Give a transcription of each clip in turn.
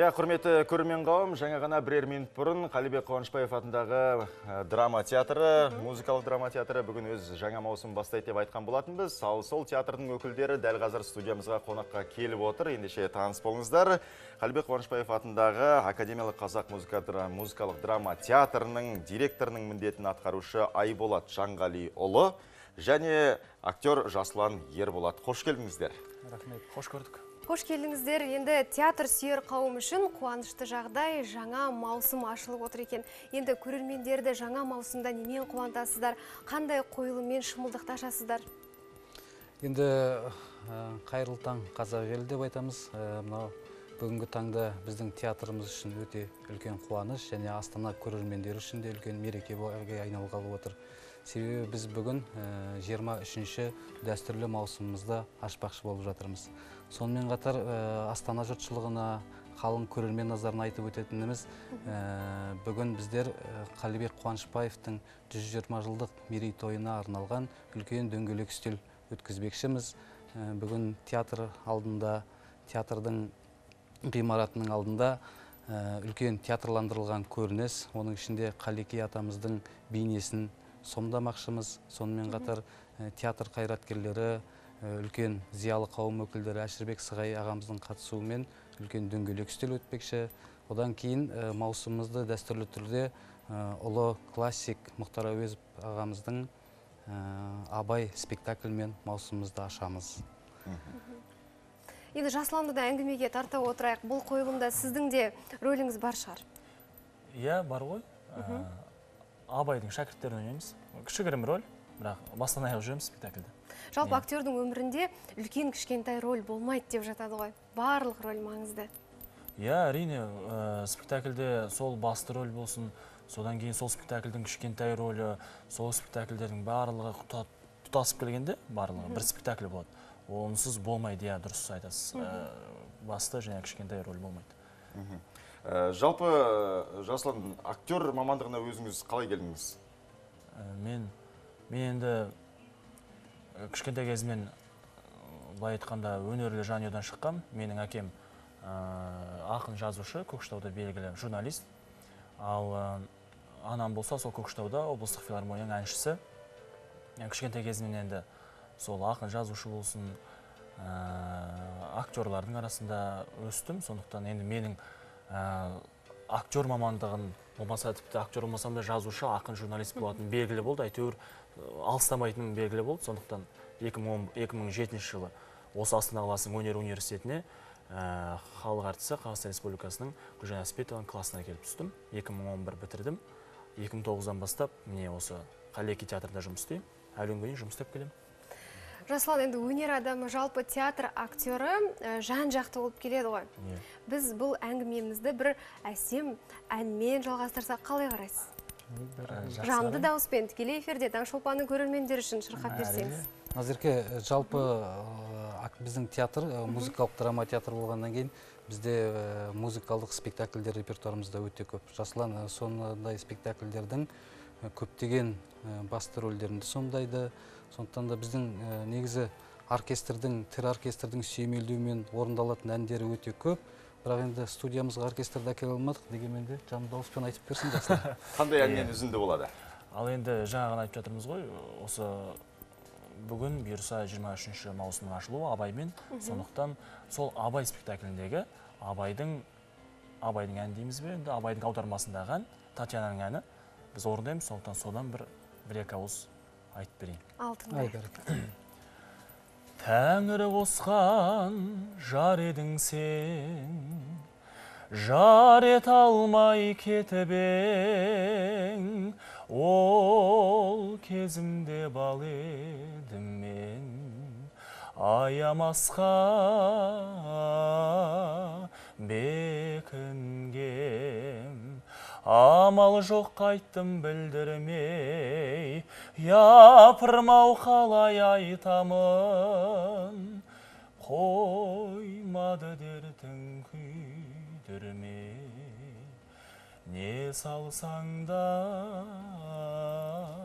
Құрметті көрермен қауым, жаңа ғана бірер минут бұрын Қалибек Қуанышбаев атындағы драма театры, музыкалық драма театры бүгін өз жаңа маусым бастайды деп айтқан болатынбыз. Сол театрдың өкілдері дәл қазір студиямызға қонаққа келіп отыр. Ендеше таныс болыңыздар. Қалибек Қуанышбаев атындағы Академиялық қазақ музыкалық драма театрының директорының міндетін атқарушы Айболат Жанғалиұлы және актер Жасұлан Ерболат. Қош келдіңіздер. Рахмет, қош көрдік. Қош келдіңіздер. Енді театр сүйер қауым үшін қуанышты жағдай, жаңа маусым ашылып отыр екен. Енді көрермендерді жаңа маусымда немен қуантасыздар, қандай қойылыммен шымылдықты ашасыздар? Енді қайырлы таң қазақ елі деп айтамыз. Бүгінгі таңда біздің театрымыз үшін өте үлкен қуаныш, және Астана көрермендері үшін де үлкен мерекеге айналғалы отыр. Себебі біз бүгін 23-ші дәстүрлі маусымымызда ашпақшы болып жатырмыз. Сонымен қатар Астана жұртшылығына, қалың көрермен назарына айтып өтетініміз, бүгін біздер Қалибек Қуанышбаевтың 120 жылдық мерейтойына арналған үлкен дөңгелек үстел өткізбекшіміз. Бүгін театр алдында, театрдың ғимаратының алдында үлкен театрландырылған көрініс, оның ішінде Қалеке атамыздың бейнесін сомдамақшымыз. Сонымен қатар театр қайраткерлері, үлкен зиялы қауым өкілдері Әшірбек Сығай ағамыздың қатысуымен үлкен дөңгелек үстел өтпекші. Одан кейін маусымымызды дәстүрлі түрде ұлы классик Мұхтар Әуезов ағамыздың Абай спектакльмен маусымымызды ашамыз. Енді Жасұланды да әңгімеге тарта отырайық. Бұл қойылымда сіздің де рөліңіз бар шығар? Иә, бар ғой. Абайдың шәкірттерін ойнаймыз. Кішігірім рөл, бірақ бастан аяқ жүреміз спектакльде. Жалпы актердің өмірінде үлкен кішкентай рөл болмайды деп жатады ғой. Барлық рөл маңызды. Иә, әрине, спектакльде сол басты рөл болсын, содан кейін сол спектакльдің кішкентай рөлі, сол спектакльдердің барлығы тұтасып келгенде, барлығы бір спектакль болады. Онсыз болмайды, иә, дұрыс айтасыз. Басты және кішкентай рөл болмайды. Жалпы, Жасұлан, актер мамандығына өзіңіз қалай келдіңіз? Мен енді кішкентай кезімнен былай айтқанда өнерлі жанұядан шыққам. Менің әкем ақын жазушы, Көкшетауда белгілі журналист. Ал анам болса сол Көкшетауда облыстық филармонияның әншісі. Кішкентай кезімнен енді сол ақын жазушы болсын, актерлардың арасында өстім. Сондықтан енді менің актер мамандығын, болмаса тіпті актер болмасам да жазушы, ақын, журналист болатын белгілі болды. Әйтеуір алыстамайтыным белгілі болды. Сондықтан 2007 жылы осы Астана қаласының өнер университетіне халық әртісі Қазақстан Республикасының Гүлжан Әспетованың классына келіп түстім. 2011 бітірдім. 2009-дан бастап міне осы Қалеке театрында жұмыс істеймін. Әлі күнге дейін жұмыс істеп келемін. Жасұлан, енді өнер адамы, жалпы театр актері жан жақты болып келеді ғой. Біз бұл әңгімемізді бір әсем әнмен жалғастырсақ қалай қарайсыз? Жанды дауыспен тікелей эфирде Таңшолпанның көрермендері үшін шырқап берсеңіз. Назерке, жалпы біздің театр, музыкалық драма театр болғаннан кейін бізде музыкалдық спектакльдер репертуарымызда өте көп. Жасұлан сондай спектакльдердің көптеген басты рөлдерінде сомдайды. Сондықтан да біздің негізі тір оркестрдің сүйемелдеуімен орындалатын әндері өте көп. Бірақ енді студиямызға оркестрді әкеле алмадық, дегенмен де жанды дауыспен айтып берсін Жасұлан. Қандай әннен үзінді болады? Ал енді жаңа ғана айтып жатырмыз ғой, осы бүгін бұйырса 23-ші маусымның ашылуы Абаймен. Сондықтан сол Абай спектакліндегі Абайдың ән дейміз бе, енді Абайдың аудармасындағы ән, Татьянаның әні біз орындаймыз. Сондықтан содан бір-екі ауыз айтып берейін. Алтындай. Тәңір қосқан жар едің сен, жар ет алмай кетіп ең, ол кезімде бал едім мен, аямасқа бекінгем. Амал жоқ қайттым білдірмей, япырмау қалай айтамын, қоймады дертің күйдірмей, не салсаң да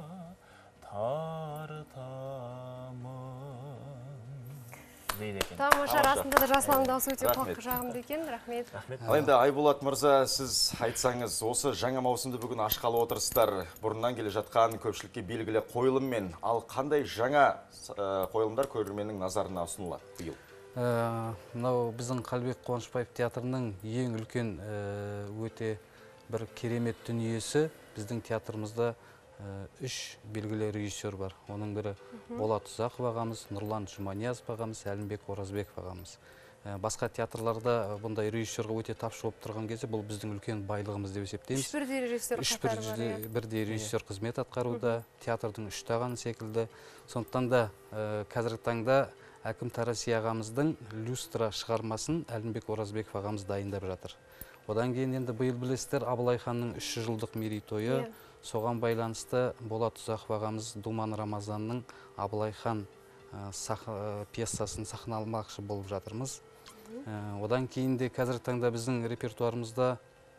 тартамын. дейді екен. тамаша, расында да Жасұланның дауысы өте Рахмет. құлаққа жағымды екен. Рахмет. Ал енді Айболат мырза, сіз айтсаңыз, осы жаңа маусымды бүгін ашқалы отырсыздар. Бұрыннан келе жатқан көпшілікке белгілі қойылыммен, ал қандай жаңа қойылымдар көрерменнің назарына ұсынылады биыл? Мынау біздің Қалибек Қуанышбаев театрының ең үлкен өте бір керемет дүниесі. Біздің театрымызда 3 белгілі режиссер бар. Оның бірі Болат Ұзақов ағамыз, Нұрлан Жұманиязов ағамыз, Әлімбек Оразбеков ағамыз. Басқа театрларда бұндай режиссерға өте тапшы болып тұрған кезде бұл біздің үлкен байлығымыз деп есептейміз. 3 бірдей режиссер қатары бар. 3 бірдей режиссер қызмет атқаруда, театрдың 3 тағаны секілді. Сондықтан да қазіргі таңда Әкім Тараси ағамыздың люстра шығармасын Әлімбек Оразбеков ағамыз дайындап жатыр. Одан кейін енді биыл білесіздер, Абылай ханның 300 жылдық мерейтойы, соған байланысты Болат Ұзақов ағамыз Думан Рамазанның Абылай хан пьесасын сахналамақшы болып жатырмыз. Одан кейін де қазіргі таңда біздің репертуарымызда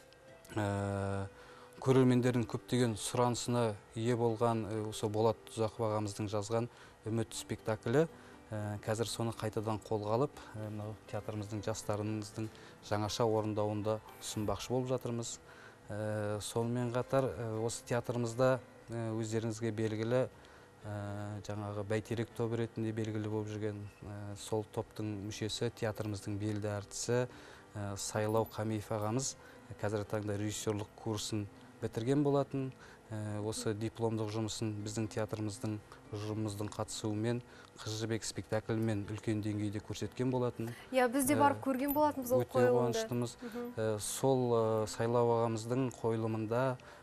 көрермендердің көптеген сұранысына ие болған осы Болат Ұзақов ағамыздың жазған Үміт спектаклі. Қазір соны қайтадан қолға алып, театрымыздың жастарымыздың жаңаша орындауында ұсынбақшы болып жатырмыз. Сонымен қатар осы театрымызда өздеріңізге белгілі жаңағы бәйтерек тобы ретінде белгілі болып жүрген сол топтың мүшесі, театрымыздың белді әртісі Сайлау Қамиев ағамыз қазіргі таңда режиссерлік курсын бітірген болатын. Осы дипломдық жұмысын біздің театрымыздың ұжымымыздың қатысуымен Қыз жібек спектаклімен үлкен деңгейде көрсеткен болатын. Біз де барып көрген болатынбыз ол өте қойылымды. қуаныштымыз. Сол Сайлау ағамыздың қойылымында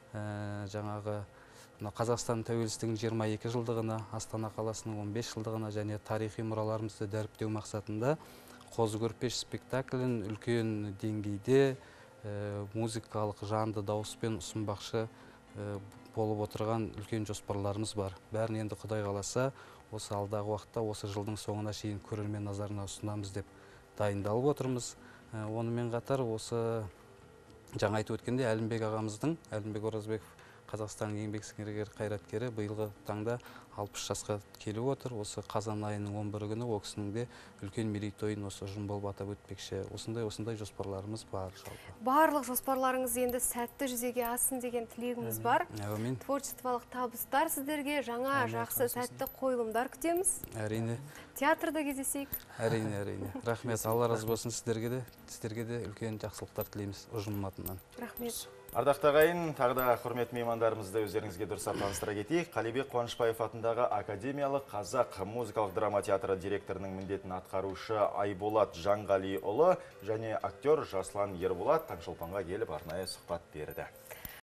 жаңағы Қазақстан тәуелсіздігінің 22 жылдығына, Астана қаласының 15 жылдығына және тарихи мұраларымызды дәріптеу мақсатында Қозы көрпеш спектаклін үлкен деңгейде музыкалық жанды дауыспен ұсынбақшы болып отырған үлкен жоспарларымыз бар. Бәрін енді Құдай қаласа, осы алдағы уақытта осы жылдың соңына шейін көрермен назарына ұсынамыз деп дайындалып отырмыз. Онымен қатар осы жаңа айтып өткенде Әлімбек ағамыздың, Әлімбек Оразбеков Қазақстанның еңбек сіңірген қайраткері биылғы таңда 60 жасқа келіп отыр. Осы қазан айының 11 күні ол кісінің де үлкен мерейтойын осы ұжым болып атап өтпекші. Осындай жоспарларымыз бар жалпы. Барлық жоспарларыңыз енді сәтті жүзеге ассын деген тілегіміз бар. Әумин. Творчестволық табыстар сіздерге, жаңа жақсы сәтті қойылымдар күтеміз. Әрине. Театрда кездесейік. Әрине. Рахмет. Алла разы болсын сіздерге де үлкен жақсылықтар тілейміз ұжымым атынан. Рахмет. Ардақты ағайын, тағы да құрметті меймандарымызды өздеріңізге дұрыстап таныстыра кетейік. Қалибек Қуанышбаев атындағы Академиялық қазақ музыкалық драма театры директорының міндетін атқарушы Айболат Жанғалиұлы және актер Жасұлан Ерболат Таңшолпанға келіп арнайы сұхбат берді.